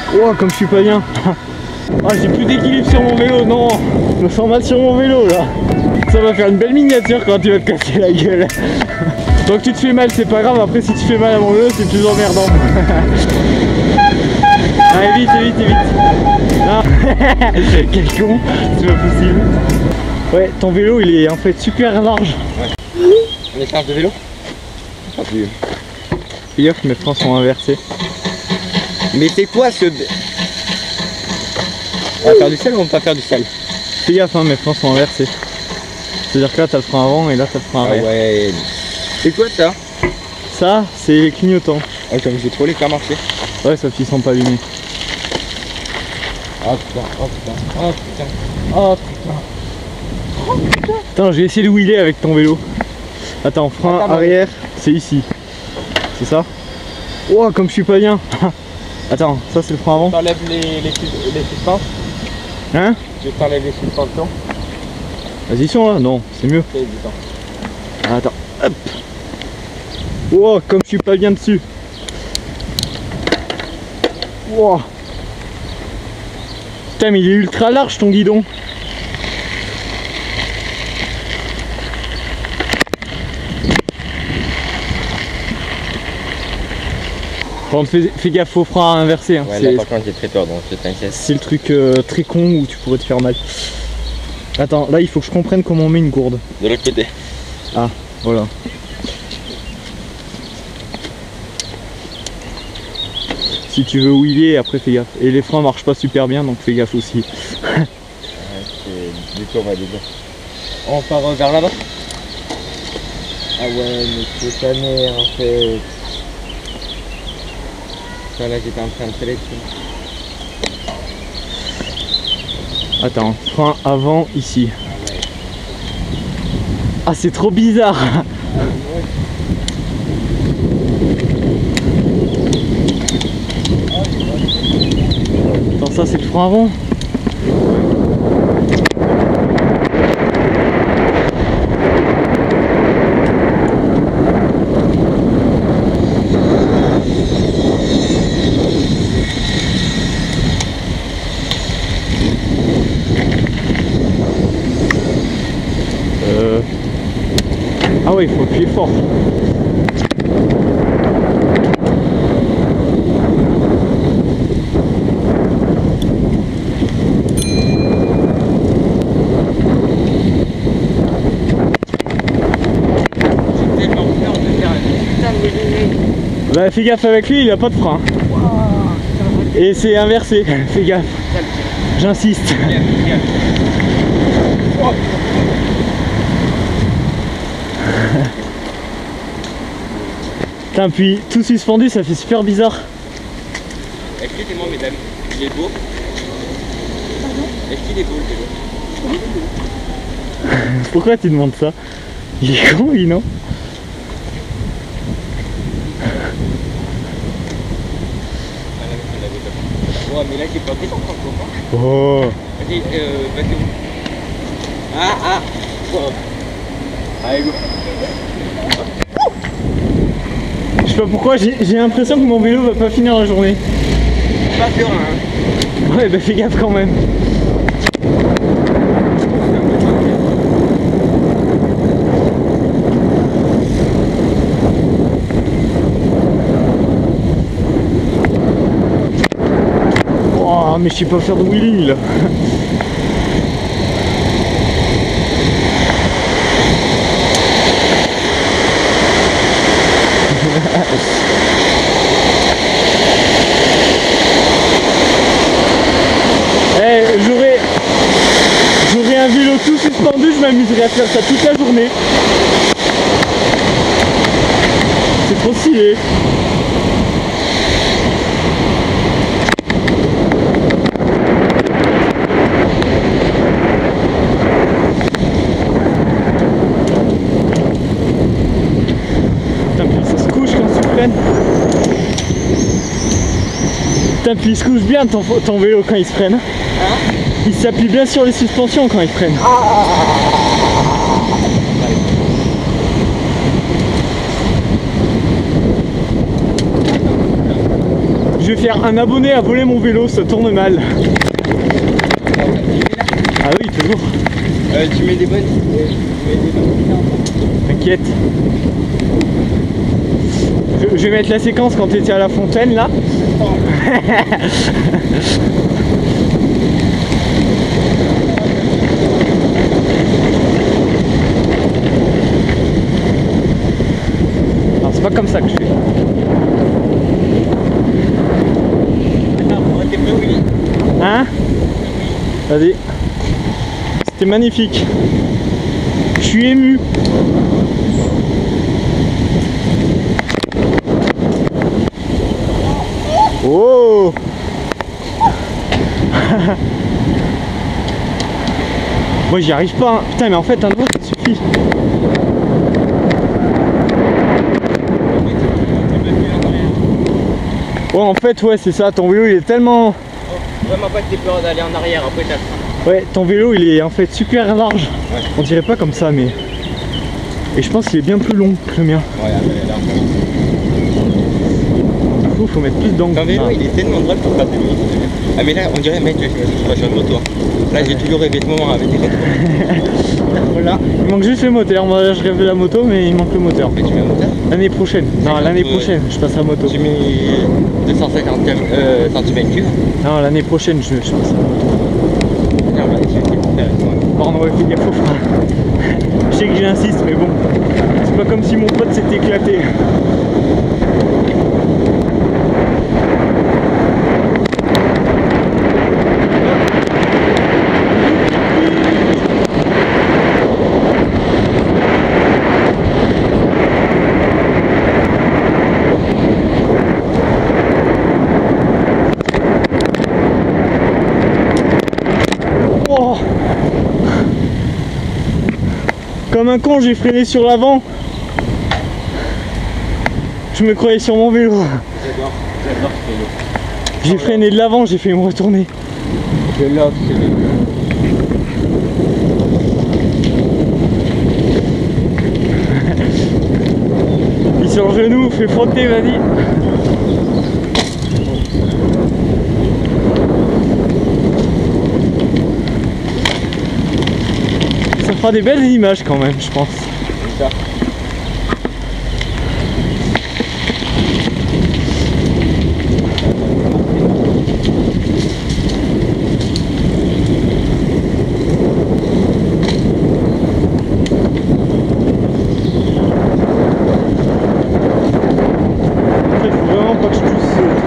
Oh, comme je suis pas bien. Ah, j'ai plus d'équilibre sur mon vélo, non. Je me sens mal sur mon vélo là. Ça va faire une belle miniature quand tu vas te casser la gueule. Tant que tu te fais mal, c'est pas grave. Après, si tu fais mal à mon vélo, c'est plus emmerdant. Allez, vite, vite, vite. Non. Quel con, c'est pas possible. Ouais, ton vélo il est en fait super large. Ouais. On est charge de vélo. Ah, plus. Fais gaffe, mes freins sont inversés. Mais c'est quoi ce... On va faire du sel ou on va pas faire du sel? Fais gaffe, hein, mes freins sont inversés. C'est-à-dire que là t'as le frein avant et là t'as le frein arrière. Ah ouais. C'est quoi ça? Ça, c'est les clignotants. Oh, comme j'ai trop les faire marcher. Ouais, sauf qu'ils sont pas allumés. Oh putain, oh putain, oh putain, oh putain. Oh putain. Attends, je vais essayer de wheeler avec ton vélo. Attends, frein Attends, arrière, c'est ici. C'est ça? Oh, comme je suis pas bien. Attends, ça c'est le frein avant. T'enlèves les suspensions. Hein? Je t'enlève les suspensions. Vas-y, sont là? Non, c'est mieux. C'est évident. Attends, hop. Oh, comme je suis pas bien dessus. Wow. Putain, mais il est ultra large ton guidon. Par contre, fais gaffe au frein inversé. Hein. Ouais, là par contre j'ai très peur, donc je t'inquiète. C'est le truc très con où tu pourrais te faire mal. Attends, là il faut que je comprenne comment on met une gourde. De l'autre côté. Ah, voilà. Si tu veux wheeler, après fais gaffe. Et les freins marchent pas super bien, donc fais gaffe aussi. Ouais, c'est du tout, on va dire. On part vers là-bas. Ah ouais, mais c'est ta mère en fait. Ça là j'étais en train de faire les trucs. Attends, frein avant ici. Ah, c'est trop bizarre. Attends, ça c'est le frein avant. Ah ouais, il faut appuyer fort. Bah fais gaffe avec lui, il a pas de frein. Et c'est inversé, fais gaffe. J'insiste. Putain, puis tout suspendu, ça fait super bizarre. Excusez-moi mesdames, il est beau. Est-ce qu'il est beau le vélo? Pourquoi tu demandes ça? Il est con lui, non? Ouais, mais là j'ai pas pris ton compte. Oh. Vas-y, vas-y. Ah. Oh. Allez, go. Je sais pas pourquoi, j'ai l'impression que mon vélo va pas finir la journée. Pas sûr, hein. Ouais, bah fais gaffe quand même. Oh, mais je sais pas faire de wheeling là. J'aurais un vélo tout suspendu, je m'amuserais à faire ça toute la journée. C'est trop stylé. Putain, puis ça se couche quand tu freines. Putain, puis il se couche bien ton vélo quand il se freine. Hein? Il s'appuie bien sur les suspensions quand il freine. Je vais faire un abonné à voler mon vélo, ça tourne mal. Ah oui, toujours. Tu mets des bonnes. T'inquiète. Je vais mettre la séquence quand tu étais à la fontaine là. Alors c'est pas comme ça que je fais. Hein? Vas-y. C'était magnifique. Je suis ému. Oh. Moi j'y arrive pas. Hein. Putain mais en fait un doigt ça suffit. Ouais en fait ouais c'est ça, ton vélo il est tellement... Vraiment pas que t'aies peur d'aller en arrière, après t'as le frein. Ouais ton vélo il est en fait super large. Ouais. On dirait pas comme ça mais... Et je pense qu'il est bien plus long que le mien. Ouais mais là du coup faut mettre plus d'angle. Ton vélo il est tellement droit pour passer le vite. Ah mais là on dirait mec je suis sur une moto. Là j'ai toujours rêvé ce moment avec des contrôles. Voilà. Il manque juste le moteur. Moi je rêve de la moto mais il manque le moteur. Mais tu mets un moteur? L'année prochaine. Non l'année prochaine je passe à moto. Tu mets 250 cm3. Non l'année prochaine je passe à moto. Non bah je vais faire avec moi. Pardon ouais fais gaffe au frein. Je sais que j'insiste mais bon. C'est pas comme si mon pote s'était éclaté. Comme un con, j'ai freiné sur l'avant. Je me croyais sur mon vélo. J'adore ce vélo. J'ai freiné de l'avant, j'ai fait me retourner. Je love ce vélo. Il est sur le genou, fais frotter, vas-y. Ça fera des belles images quand même, je pense. C'est ça. Il faut vraiment pas que je pousse ce truc.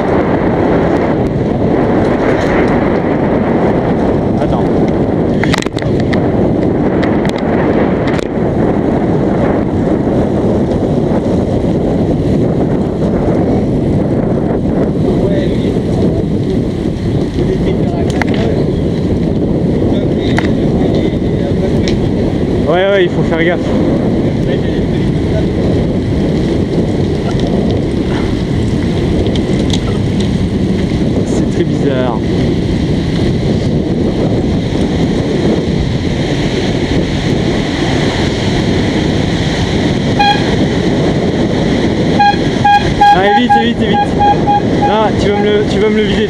Attends. Ouais, il faut faire gaffe. C'est très bizarre. Allez, vite. Non, tu vas me le vider, tu vas me le vider.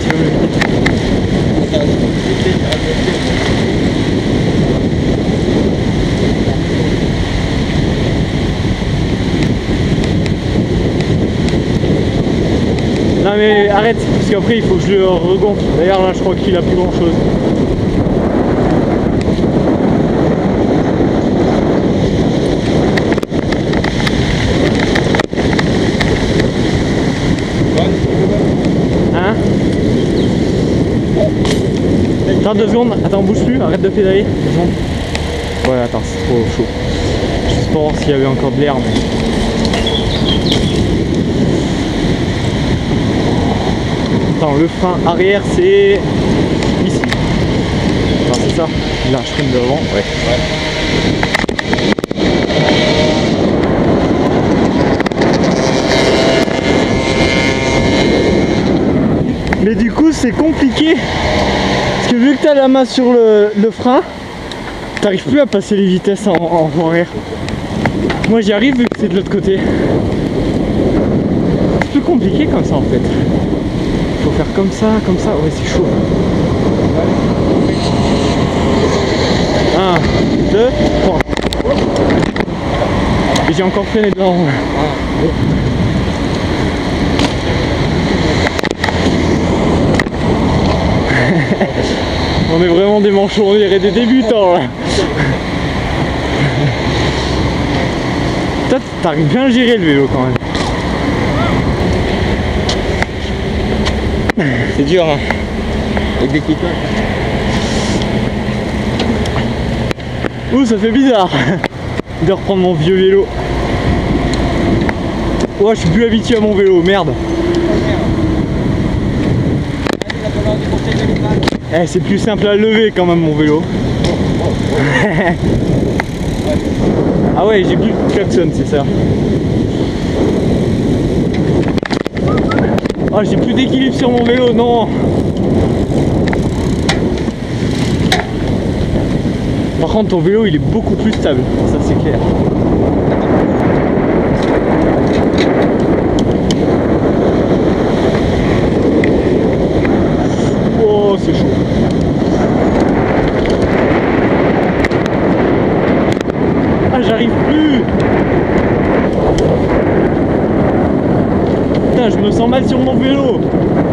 Non mais arrête, parce qu'après il faut que je le regonfle. D'ailleurs là je crois qu'il a plus grand chose. Hein? Attends 2 secondes, attends bouge plus, arrête de pédaler. 2 secondes. Ouais attends c'est trop chaud. Juste pour voir s'il y avait encore de l'air mais... Attends, le frein arrière c'est ici. Enfin, c'est ça. Là, je freine devant. Ouais. Mais du coup, c'est compliqué. Parce que vu que tu as la main sur le frein, t'arrives plus à passer les vitesses en voie arrière. Moi, j'y arrive vu que c'est de l'autre côté. C'est plus compliqué comme ça en fait. Faut faire comme ça, ouais c'est chaud. 1, 2, 3. Et j'ai encore freiné dedans. On est vraiment des manchots, on dirait des débutants là. Toi t'arrives bien à gérer le vélo quand même. C'est dur hein. Avec des cliquants. Ouh ça fait bizarre de reprendre mon vieux vélo. Oh je suis plus habitué à mon vélo, merde. Eh, c'est plus simple à lever quand même mon vélo. Ah ouais, j'ai plus de klaxon, c'est ça. Ah, j'ai plus d'équilibre sur mon vélo, non. Par contre, ton vélo, il est beaucoup plus stable, ça c'est clair. Oh, c'est chaud. Ah, j'arrive plus. Putain, je me sens mal sur mon vélo.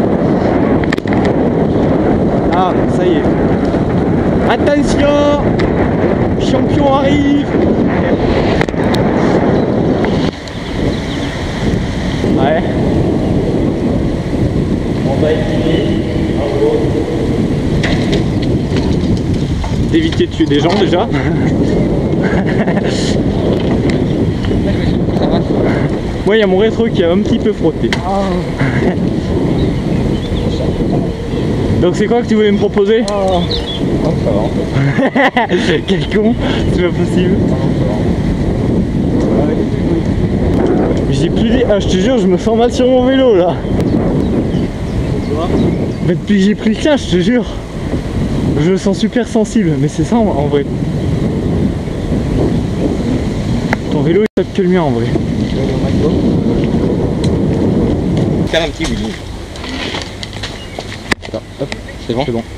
Ah, ça y est. Attention, champion arrive. Ouais. On va essayer. D'éviter de tuer des gens déjà. Moi il y a mon rétro qui a un petit peu frotté. Donc c'est quoi que tu voulais me proposer? Oh, ça va. Quel con, c'est pas possible. J'ai plus des... Ah je te jure je me sens mal sur mon vélo là. Mais depuis que j'ai pris le tien je te jure. Je me sens super sensible, mais c'est ça en vrai. Ton vélo est top que le mien en vrai. Faire un petit wheelie. Attends, hop, c'est bon? C'est bon.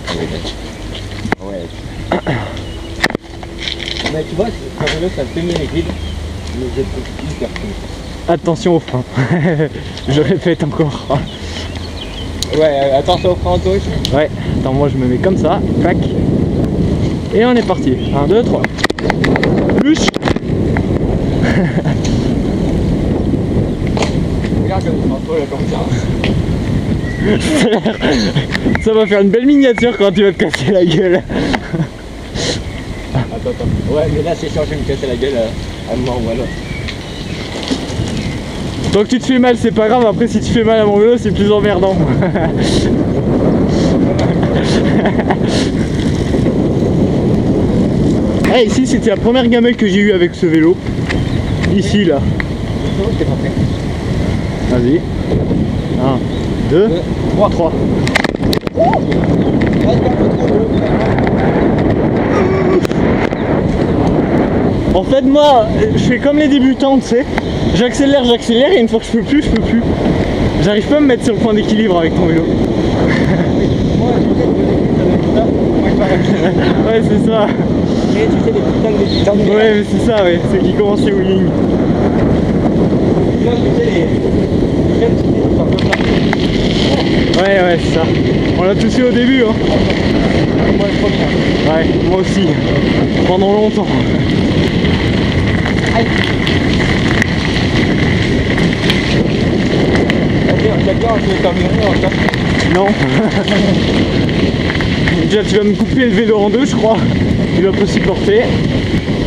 Ouais. Mais tu vois, ton vélo ça fait les guides, mais j'ai hyper cool. Attention au frein. Je répète encore. Ouais, attention au frein en touche. Ouais, attends, moi je me mets comme ça, clac. Et on est parti. 1, 2, 3. Luche. Regarde comme ça. Ça va faire une belle miniature quand tu vas te casser la gueule. Attends. Ouais, mais là c'est sûr que je vais me casser la gueule à un moment ou à l'autre. Tant que tu te fais mal, c'est pas grave. Après, si tu fais mal à mon vélo, c'est plus emmerdant. Hey, ici, c'était la première gamelle que j'ai eue avec ce vélo. Ici, là. Vas-y. 1, 2, 3. En fait, moi, je fais comme les débutants, tu sais. J'accélère, et une fois que je peux plus, je peux plus. J'arrive pas à me mettre sur le point d'équilibre avec ton vélo. Ouais, c'est ça. Et tu sais, les putains de débutants. Ouais, mais c'est ça, ouais. Ceux qui commencent les wheeling. Ouais, c'est ça. On l'a tous eu au début, hein. Ouais, moi aussi. Pendant longtemps. Aïe. Non. Déjà tu vas me couper le vélo en deux je crois. Il va pas supporter.